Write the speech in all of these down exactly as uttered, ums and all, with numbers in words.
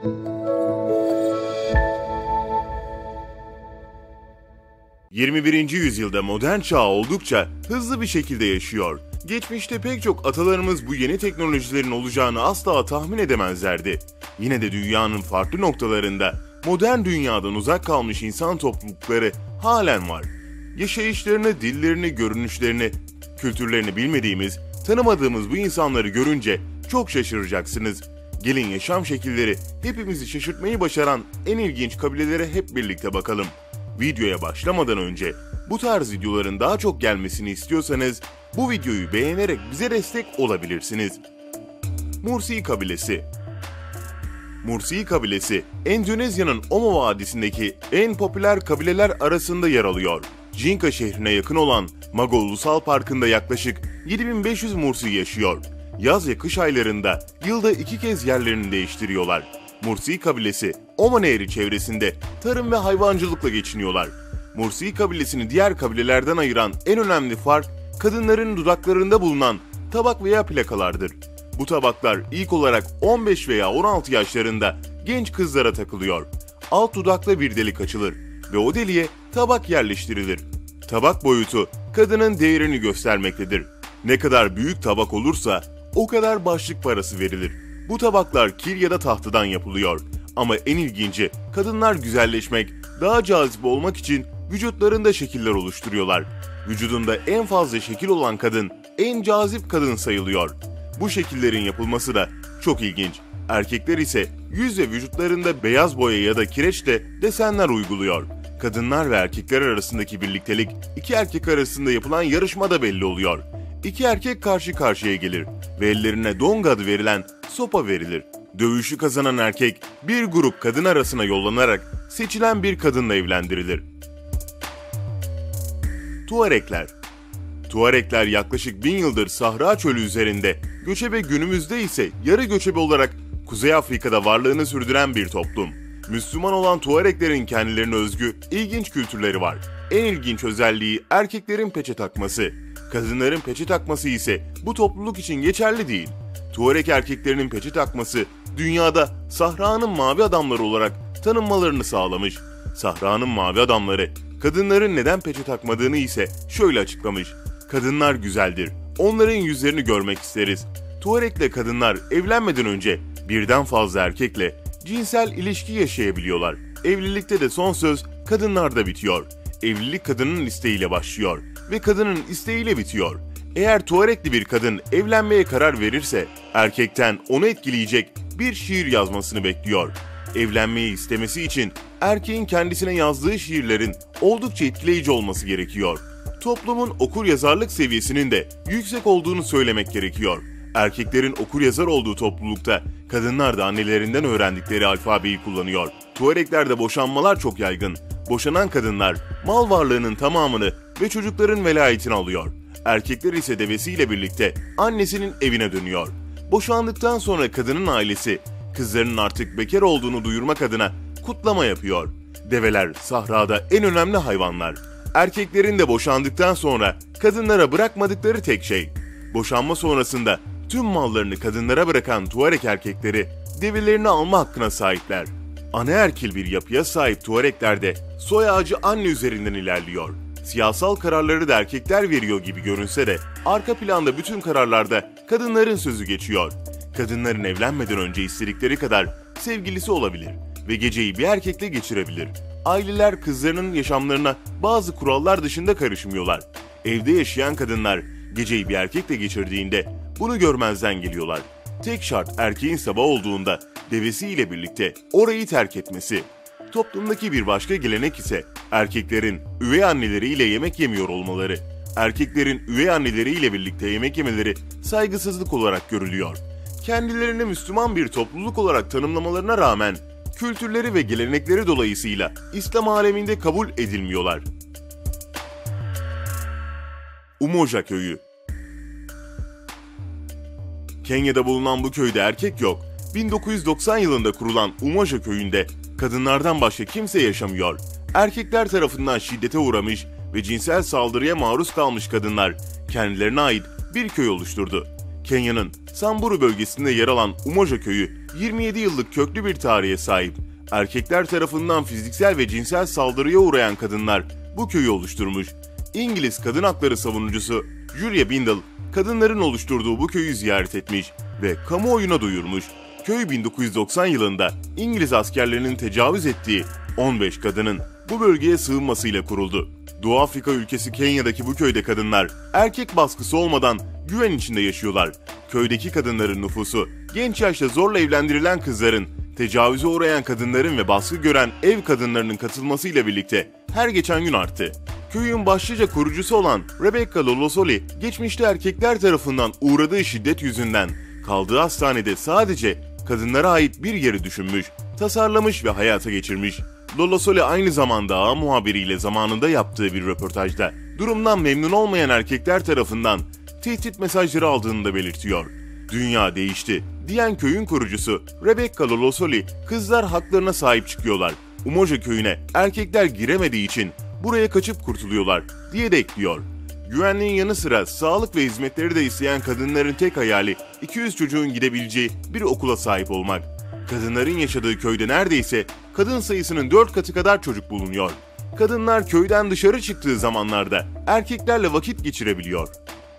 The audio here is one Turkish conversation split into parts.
yirmi birinci yüzyılda modern çağ oldukça hızlı bir şekilde yaşıyor. Geçmişte pek çok atalarımız bu yeni teknolojilerin olacağını asla tahmin edemezlerdi. Yine de dünyanın farklı noktalarında modern dünyadan uzak kalmış insan toplulukları halen var. Yaşayışlarını, dillerini, görünüşlerini, kültürlerini bilmediğimiz, tanımadığımız bu insanları görünce çok şaşıracaksınız. Gelin yaşam şekilleri hepimizi şaşırtmayı başaran en ilginç kabilelere hep birlikte bakalım. Videoya başlamadan önce bu tarz videoların daha çok gelmesini istiyorsanız bu videoyu beğenerek bize destek olabilirsiniz. Mursi kabilesi. Mursi kabilesi, Endonezya'nın Omo Vadisi'ndeki en popüler kabileler arasında yer alıyor. Jinka şehrine yakın olan Mago Ulusal Parkı'nda yaklaşık yedi bin beş yüz Mursi yaşıyor. Yaz ve kış aylarında yılda iki kez yerlerini değiştiriyorlar. Mursi kabilesi, Omo Nehri çevresinde tarım ve hayvancılıkla geçiniyorlar. Mursi kabilesini diğer kabilelerden ayıran en önemli fark, kadınların dudaklarında bulunan tabak veya plakalardır. Bu tabaklar ilk olarak on beş veya on altı yaşlarında genç kızlara takılıyor. Alt dudakta bir delik açılır ve o deliğe tabak yerleştirilir. Tabak boyutu kadının değerini göstermektedir. Ne kadar büyük tabak olursa o kadar başlık parası verilir. Bu tabaklar kil ya da tahtadan yapılıyor. Ama en ilginci, kadınlar güzelleşmek, daha cazip olmak için vücutlarında şekiller oluşturuyorlar. Vücudunda en fazla şekil olan kadın en cazip kadın sayılıyor. Bu şekillerin yapılması da çok ilginç. Erkekler ise yüz ve vücutlarında beyaz boya ya da kireçle desenler uyguluyor. Kadınlar ve erkekler arasındaki birliktelik iki erkek arasında yapılan yarışmada belli oluyor. İki erkek karşı karşıya gelir ve ellerine dong adı verilen sopa verilir. Dövüşü kazanan erkek bir grup kadın arasına yollanarak seçilen bir kadınla evlendirilir. Tuarekler. Tuarekler yaklaşık bin yıldır Sahra Çölü üzerinde, göçebe günümüzde ise yarı göçebe olarak Kuzey Afrika'da varlığını sürdüren bir toplum. Müslüman olan Tuareklerin kendilerine özgü ilginç kültürleri var. En ilginç özelliği erkeklerin peçe takması. Kadınların peçe takması ise bu topluluk için geçerli değil. Tuarek erkeklerinin peçe takması dünyada Sahra'nın mavi adamları olarak tanınmalarını sağlamış. Sahra'nın mavi adamları kadınların neden peçe takmadığını ise şöyle açıklamış. Kadınlar güzeldir. Onların yüzlerini görmek isteriz. Tuarek'le kadınlar evlenmeden önce birden fazla erkekle cinsel ilişki yaşayabiliyorlar. Evlilikte de son söz kadınlarda bitiyor. Evlilik kadının isteğiyle başlıyor ve kadının isteğiyle bitiyor. Eğer Tuarekli bir kadın evlenmeye karar verirse erkekten onu etkileyecek bir şiir yazmasını bekliyor. Evlenmeyi istemesi için erkeğin kendisine yazdığı şiirlerin oldukça etkileyici olması gerekiyor. Toplumun okuryazarlık seviyesinin de yüksek olduğunu söylemek gerekiyor. Erkeklerin okuryazar olduğu toplulukta kadınlar da annelerinden öğrendikleri alfabeyi kullanıyor. Tuareklerde boşanmalar çok yaygın. Boşanan kadınlar mal varlığının tamamını ve çocukların velayetini alıyor. Erkekler ise devesiyle birlikte annesinin evine dönüyor. Boşandıktan sonra kadının ailesi kızlarının artık bekar olduğunu duyurmak adına kutlama yapıyor. Develer sahrada en önemli hayvanlar. Erkeklerin de boşandıktan sonra kadınlara bırakmadıkları tek şey. Boşanma sonrasında tüm mallarını kadınlara bırakan Tuarek erkekleri develerini alma hakkına sahipler. Anaerkil bir yapıya sahip Tuareklerde soy ağacı anne üzerinden ilerliyor. Siyasal kararları da erkekler veriyor gibi görünse de arka planda bütün kararlarda kadınların sözü geçiyor. Kadınların evlenmeden önce istedikleri kadar sevgilisi olabilir ve geceyi bir erkekle geçirebilir. Aileler kızlarının yaşamlarına bazı kurallar dışında karışmıyorlar. Evde yaşayan kadınlar geceyi bir erkekle geçirdiğinde bunu görmezden geliyorlar. Tek şart erkeğin sabah olduğunda devesiyle birlikte orayı terk etmesi. Toplumdaki bir başka gelenek ise erkeklerin üvey anneleriyle yemek yemiyor olmaları. Erkeklerin üvey anneleriyle birlikte yemek yemeleri saygısızlık olarak görülüyor. Kendilerini Müslüman bir topluluk olarak tanımlamalarına rağmen kültürleri ve gelenekleri dolayısıyla İslam aleminde kabul edilmiyorlar. Umoja Köyü. Kenya'da bulunan bu köyde erkek yok. bin dokuz yüz doksan yılında kurulan Umoja Köyü'nde kadınlardan başka kimse yaşamıyor. Erkekler tarafından şiddete uğramış ve cinsel saldırıya maruz kalmış kadınlar kendilerine ait bir köy oluşturdu. Kenya'nın Samburu bölgesinde yer alan Umoja Köyü yirmi yedi yıllık köklü bir tarihe sahip. Erkekler tarafından fiziksel ve cinsel saldırıya uğrayan kadınlar bu köyü oluşturmuş. İngiliz kadın hakları savunucusu Julia Bindle, kadınların oluşturduğu bu köyü ziyaret etmiş ve kamuoyuna duyurmuş. Köy bin dokuz yüz doksan yılında İngiliz askerlerinin tecavüz ettiği on beş kadının bu bölgeye sığınmasıyla kuruldu. Doğu Afrika ülkesi Kenya'daki bu köyde kadınlar erkek baskısı olmadan güven içinde yaşıyorlar. Köydeki kadınların nüfusu genç yaşta zorla evlendirilen kızların, tecavüze uğrayan kadınların ve baskı gören ev kadınlarının katılmasıyla birlikte her geçen gün arttı. Köyün başlıca kurucusu olan Rebecca Lolosoli, geçmişte erkekler tarafından uğradığı şiddet yüzünden kaldığı hastanede sadece kadınlara ait bir yeri düşünmüş, tasarlamış ve hayata geçirmiş. Lolosoli aynı zamanda A muhabiriyle zamanında yaptığı bir röportajda durumdan memnun olmayan erkekler tarafından tehdit mesajları aldığını da belirtiyor. Dünya değişti diyen köyün kurucusu Rebecca Lolosoli, kızlar haklarına sahip çıkıyorlar. Umoja köyüne erkekler giremediği için buraya kaçıp kurtuluyorlar diye de ekliyor. Güvenliğin yanı sıra sağlık ve hizmetleri de isteyen kadınların tek hayali iki yüz çocuğun gidebileceği bir okula sahip olmak. Kadınların yaşadığı köyde neredeyse kadın sayısının dört katı kadar çocuk bulunuyor. Kadınlar köyden dışarı çıktığı zamanlarda erkeklerle vakit geçirebiliyor.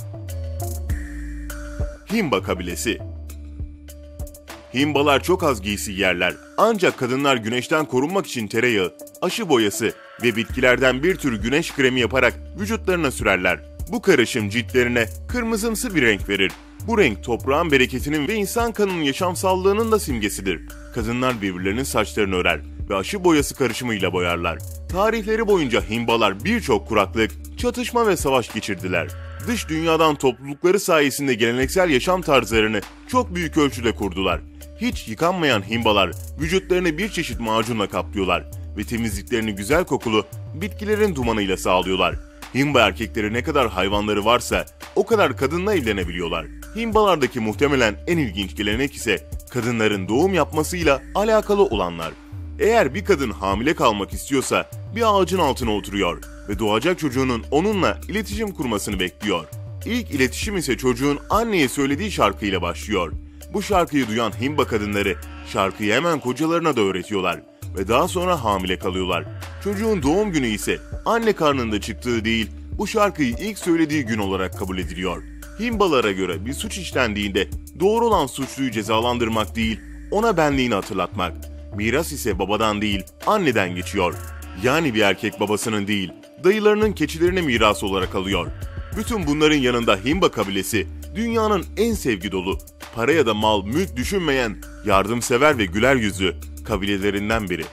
Himba kabilesi. Himbalar çok az giysi giyerler, ancak kadınlar güneşten korunmak için tereyağı, aşı boyası ve bitkilerden bir tür güneş kremi yaparak vücutlarına sürerler. Bu karışım ciltlerine kırmızımsı bir renk verir. Bu renk toprağın bereketinin ve insan kanının yaşamsallığının da simgesidir. Kadınlar birbirlerinin saçlarını örer ve aşı boyası karışımıyla boyarlar. Tarihleri boyunca Himbalar birçok kuraklık, çatışma ve savaş geçirdiler. Dış dünyadan toplulukları sayesinde geleneksel yaşam tarzlarını çok büyük ölçüde kurdular. Hiç yıkanmayan Himbalar vücutlarını bir çeşit macunla kaplıyorlar ve temizliklerini güzel kokulu bitkilerin dumanıyla sağlıyorlar. Himba erkekleri ne kadar hayvanları varsa o kadar kadınla evlenebiliyorlar. Himbalardaki muhtemelen en ilginç gelenek ise kadınların doğum yapmasıyla alakalı olanlar. Eğer bir kadın hamile kalmak istiyorsa bir ağacın altına oturuyor ve doğacak çocuğunun onunla iletişim kurmasını bekliyor. İlk iletişim ise çocuğun anneye söylediği şarkıyla başlıyor. Bu şarkıyı duyan Himba kadınları şarkıyı hemen kocalarına da öğretiyorlar ve daha sonra hamile kalıyorlar. Çocuğun doğum günü ise anne karnında çıktığı değil, bu şarkıyı ilk söylediği gün olarak kabul ediliyor. Himbalara göre bir suç işlendiğinde doğru olan suçluyu cezalandırmak değil, ona benliğini hatırlatmak. Miras ise babadan değil, anneden geçiyor. Yani bir erkek babasının değil, dayılarının keçilerine miras olarak alıyor. Bütün bunların yanında Himba kabilesi, dünyanın en sevgi dolu, para ya da mal, mülk düşünmeyen, yardımsever ve güler yüzlü kabilelerinden biri.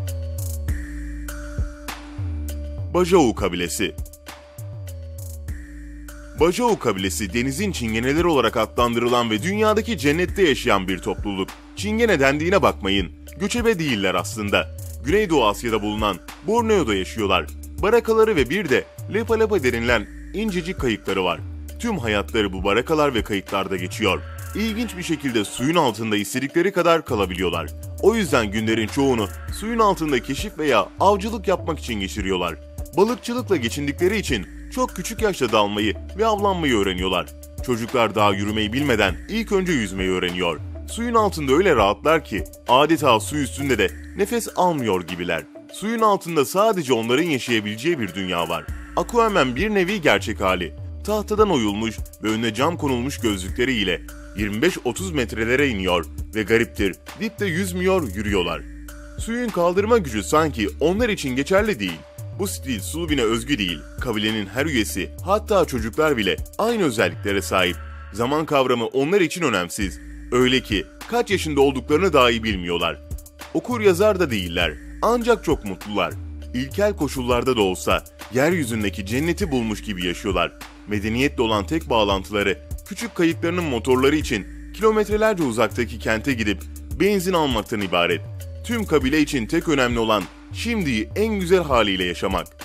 Bajau kabilesi. Bajau kabilesi denizin çingeneleri olarak adlandırılan ve dünyadaki cennette yaşayan bir topluluk. Çingene dendiğine bakmayın, göçebe değiller aslında. Güneydoğu Asya'da bulunan Borneo'da yaşıyorlar. Barakaları ve bir de lepa lepa denilen incecik kayıkları var. Tüm hayatları bu barakalar ve kayıklarda geçiyor. İlginç bir şekilde suyun altında istedikleri kadar kalabiliyorlar. O yüzden günlerin çoğunu suyun altında keşif veya avcılık yapmak için geçiriyorlar. Balıkçılıkla geçindikleri için çok küçük yaşta dalmayı ve avlanmayı öğreniyorlar. Çocuklar daha yürümeyi bilmeden ilk önce yüzmeyi öğreniyor. Suyun altında öyle rahatlar ki adeta su üstünde de nefes almıyor gibiler. Suyun altında sadece onların yaşayabileceği bir dünya var. Aquaman bir nevi gerçek hali. Tahtadan oyulmuş ve önüne cam konulmuş gözlükleriyle yirmi beş otuz metrelere iniyor ve gariptir, dipte yüzmüyor, yürüyorlar. Suyun kaldırma gücü sanki onlar için geçerli değil. Bu stil Sulvin'e özgü değil, kabilenin her üyesi, hatta çocuklar bile aynı özelliklere sahip. Zaman kavramı onlar için önemsiz. Öyle ki kaç yaşında olduklarını dahi bilmiyorlar. Okur yazar da değiller, ancak çok mutlular. İlkel koşullarda da olsa yeryüzündeki cenneti bulmuş gibi yaşıyorlar. Medeniyetle olan tek bağlantıları küçük kayıklarının motorları için kilometrelerce uzaktaki kente gidip benzin almaktan ibaret. Tüm kabile için tek önemli olan şimdiyi en güzel haliyle yaşamak.